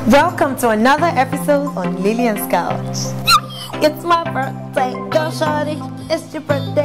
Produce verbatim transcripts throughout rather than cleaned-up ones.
Welcome to another episode on Lillian's Couch. It's my birthday, go shawty, it's your birthday.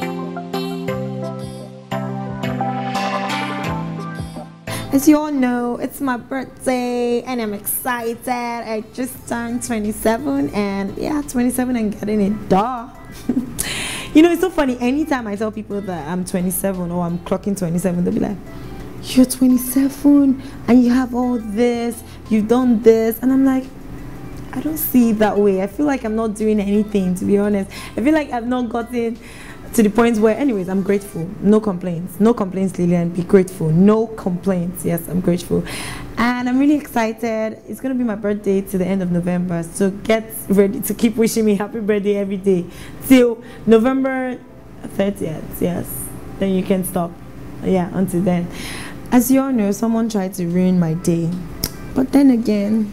As you all know, it's my birthday and I'm excited. I just turned twenty-seven and yeah, twenty-seven and getting it duh. You know, it's so funny, anytime I tell people that I'm twenty-seven or I'm clocking twenty-seven, they'll be like, you're twenty-seven and you have all this, you've done this, and I'm like, I don't see it that way. I feel like I'm not doing anything, to be honest. I feel like I've not gotten to the point where, anyways, I'm grateful. No complaints. No complaints, Lillian. Be grateful. No complaints. Yes, I'm grateful. And I'm really excited. It's going to be my birthday to the end of November. So get ready to keep wishing me happy birthday every day. Till November thirtieth. Yes. Then you can stop. Yeah, until then. As you all know, someone tried to ruin my day. But then again,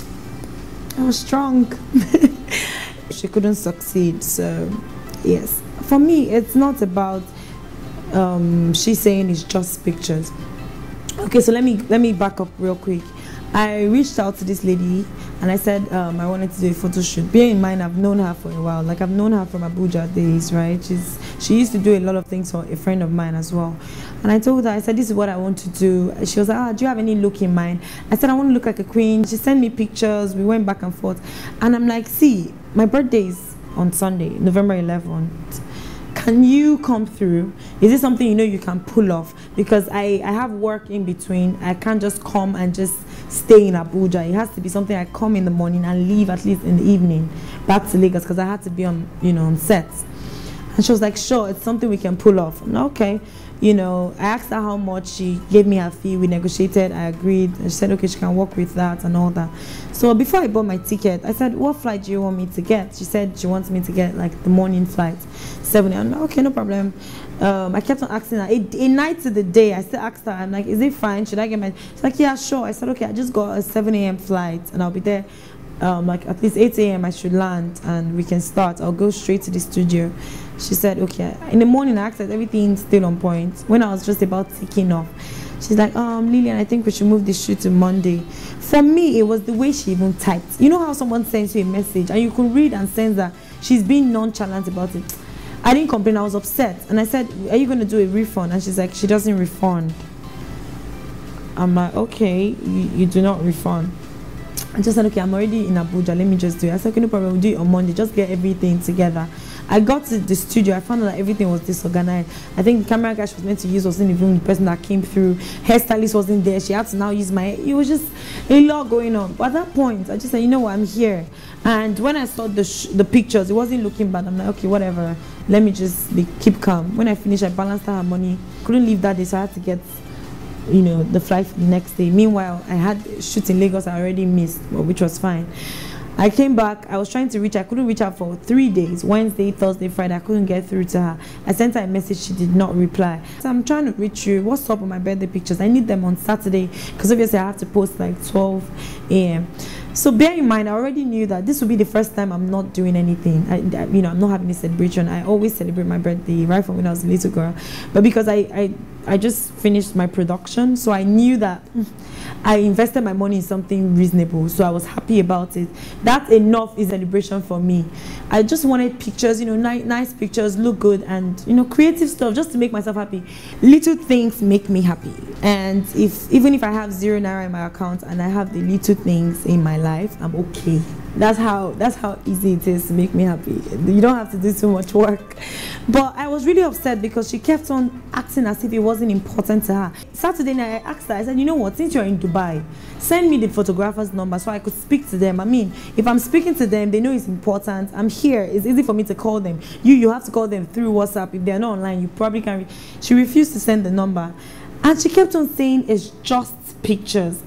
I was strong. She couldn't succeed. So, yes. For me, it's not about um, she saying it's just pictures. Okay, so let me let me back up real quick. I reached out to this lady and I said um, I wanted to do a photo shoot. Bear in mind, I've known her for a while. Like, I've known her from Abuja days, right? She's she used to do a lot of things for a friend of mine as well. And I told her, I said, this is what I want to do. She was like, ah, do you have any look in mind? I said, I want to look like a queen. She sent me pictures. We went back and forth. And I'm like, see, my birthday is on Sunday, November eleventh. Can you come through? Is this something you know you can pull off? Because I, I have work in between. I can't just come and just stay in Abuja. It has to be something I come in the morning and leave at least in the evening back to Lagos, because I had to be on, you know, on set. And she was like, sure, it's something we can pull off. I'm like, okay. You know, I asked her how much. She gave me her fee. We negotiated. I agreed. And she said, okay, she can work with that and all that. So before I bought my ticket, I said, what flight do you want me to get? She said she wants me to get like the morning flight, seven. I'm like, okay, no problem. Um, I kept on asking her. A, a night to the day, I still asked her. I'm like, is it fine? Should I get my? She's like, yeah, sure. I said, okay, I just got a seven A M flight and I'll be there. Um, like at least eight A M I should land and we can start. I'll go straight to the studio. She said, okay. In the morning, I asked her, everything's still on point. When I was just about taking off, she's like, um, Lillian, I think we should move this shoot to Monday. For me, it was the way she even typed. You know how someone sends you a message and you can read and sense that she's being nonchalant about it. I didn't complain, I was upset. And I said, are you going to do a refund? And she's like, she doesn't refund. I'm like, okay, you, you do not refund. I just said, okay, I'm already in Abuja, let me just do it. I said, okay, no problem, we'll do it on Monday, just get everything together. I got to the studio, I found out that everything was disorganized. I think the camera guy she was meant to use wasn't even the person that came through. Hairstylist wasn't there, she had to now use my, it was just a lot going on. But at that point, I just said, you know what, I'm here. And when I saw the, sh the pictures, it wasn't looking bad. I'm like, okay, whatever, let me just be, keep calm. When I finished, I balanced out her money. Couldn't leave that day, so I had to get, you know, the flight for the next day. Meanwhile, I had shoot in Lagos I already missed, which was fine. I came back, I was trying to reach her, I couldn't reach her for three days, Wednesday, Thursday, Friday, I couldn't get through to her. I sent her a message, she did not reply. So I'm trying to reach you, what's up with my birthday pictures? I need them on Saturday, because obviously I have to post like twelve A M So bear in mind, I already knew that this would be the first time I'm not doing anything. I, I, you know, I'm not having a celebration. I always celebrate my birthday, right from when I was a little girl. But because I, I, I just finished my production, so I knew that I invested my money in something reasonable, so I was happy about it. That enough is celebration for me. I just wanted pictures, you know, ni nice pictures, look good, and you know, creative stuff just to make myself happy. Little things make me happy, and if even if I have zero naira in my account and I have the little things in my life, I'm okay. That's how that's how easy it is to make me happy. You don't have to do too much work. But I was really upset because she kept on acting as if it wasn't important to her. Saturday night, I asked her, I said, you know what, since you're in Dubai, send me the photographer's number so I could speak to them. I mean, if I'm speaking to them, they know it's important. I'm here. It's easy for me to call them. You, you have to call them through WhatsApp. If they're not online, you probably can. Re she refused to send the number. And she kept on saying it's just pictures.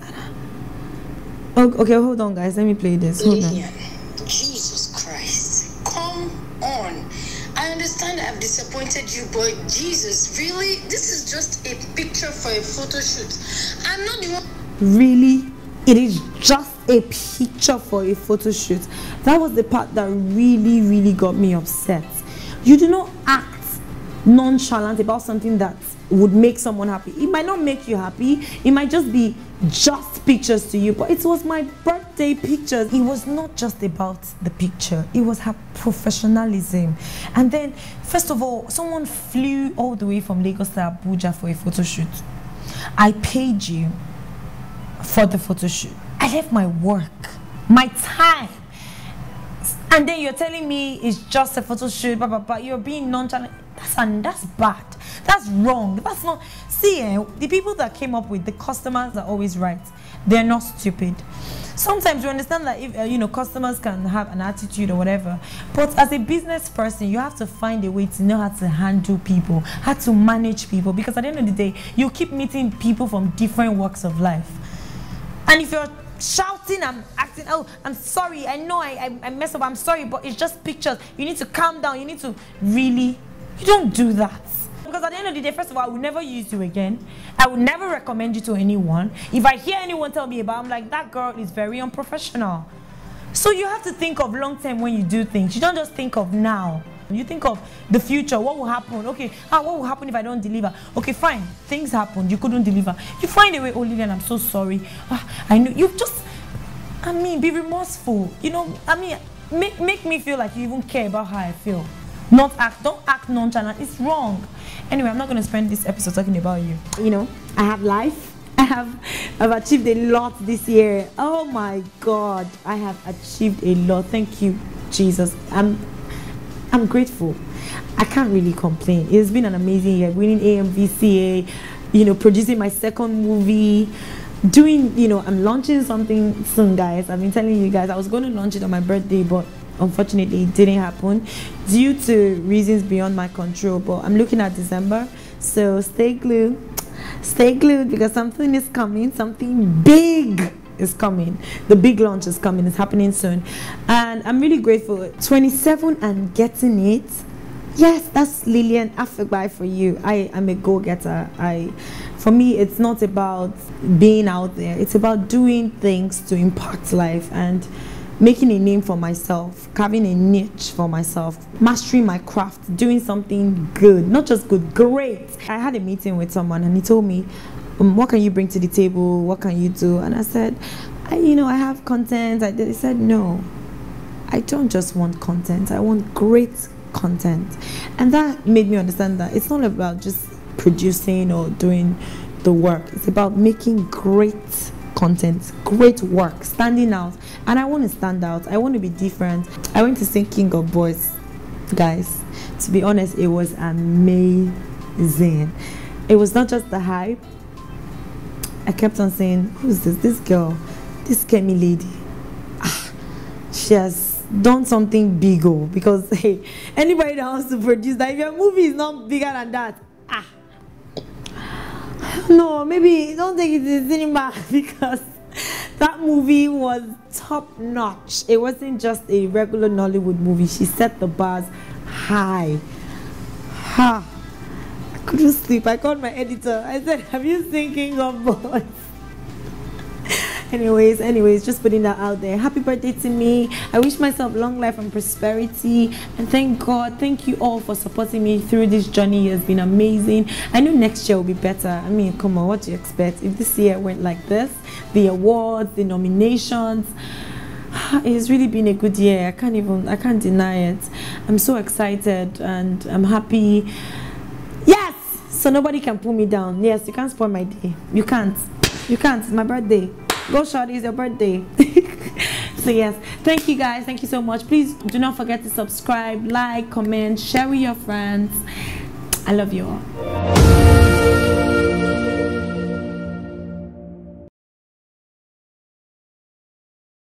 Oh, okay, hold on, guys. Let me play this. Hold on. Jesus Christ. Come on. I understand I've disappointed you, but Jesus, really? This is just a picture for a photo shoot. I'm not the one. Really? It is just a picture for a photo shoot. That was the part that really, really got me upset. You do not act nonchalant about something that would make someone happy. It might not make you happy. It might just be just pictures to you, but it was my birthday pictures. It was not just about the picture. It was her professionalism. And then, first of all, someone flew all the way from Lagos to Abuja for a photo shoot. I paid you for the photo shoot. I left my work, my time. And then you're telling me it's just a photo shoot, blah, blah, blah. You're being nonchalant. That's, and that's bad. That's wrong. That's not. See, eh, the people that came up with the customers are always right. They're not stupid. Sometimes you understand that if uh, you know, customers can have an attitude or whatever, but as a business person, you have to find a way to know how to handle people, how to manage people, because at the end of the day, you keep meeting people from different walks of life. And if you're shouting and acting, oh, I'm sorry, I know I, I, I messed up, I'm sorry, but it's just pictures. You need to calm down. You need to really, you don't do that. Because at the end of the day, first of all, I will never use you again. I will never recommend you to anyone. If I hear anyone tell me about it, I'm like, that girl is very unprofessional. So you have to think of long term when you do things. You don't just think of now. You think of the future. What will happen? Okay, ah, what will happen if I don't deliver? Okay, fine. Things happen. You couldn't deliver. You find a way. Oh, Lillian, I'm so sorry. Ah, I know. You just, I mean, be remorseful. You know, I mean, make, make me feel like you even care about how I feel. Not act, don't act nonchalant. It's wrong. Anyway, I'm not going to spend this episode talking about you. You know, I have life. I have I've achieved a lot this year. Oh my God, I have achieved a lot. Thank you, Jesus. I'm I'm grateful. I can't really complain. It's been an amazing year. Winning A M V C A, you know, producing my second movie, doing, you know, I'm launching something soon, guys. I've been telling you guys I was going to launch it on my birthday, but unfortunately it didn't happen due to reasons beyond my control. But I'm looking at December, so stay glued. Stay glued because something is coming. Something big is coming. The big launch is coming. It's happening soon. And I'm really grateful. twenty-seven and getting it. Yes, that's Lillian Afegbai for you. I am a go-getter. I, for me, it's not about being out there. It's about doing things to impact life and making a name for myself, carving a niche for myself, mastering my craft, doing something good, not just good, great. I had a meeting with someone and he told me, um, what can you bring to the table? What can you do? And I said, I, you know, I have content. I did. He said, no, I don't just want content. I want great content. And that made me understand that it's not about just producing or doing the work. It's about making great content, great work, standing out. And I want to stand out. I want to be different. I went to sing King of Boys, guys. To be honest, it was amazing. It was not just the hype. I kept on saying, who's this? This girl, this Kemi lady. Ah, she has done something big, oh, because hey, anybody that wants to produce that, if your movie is not bigger than that, ah, no, maybe don't take it to the cinema because that movie was top notch. It wasn't just a regular Nollywood movie. She set the bars high. Ha! I couldn't sleep. I called my editor. I said, have you seen King of Boys? anyways, anyways, just putting that out there. Happy birthday to me. I wish myself long life and prosperity. And thank God, thank you all for supporting me through this journey. It has been amazing. I know next year will be better. I mean, come on, what do you expect? If this year went like this, the awards, the nominations, it's really been a good year. I can't even, I can't deny it. I'm so excited and I'm happy. Yes! So nobody can pull me down. Yes, you can't spoil my day. You can't. You can't. It's my birthday. Go shorty, it's your birthday. So yes, thank you guys. Thank you so much. Please do not forget to subscribe, like, comment, share with your friends. I love you all.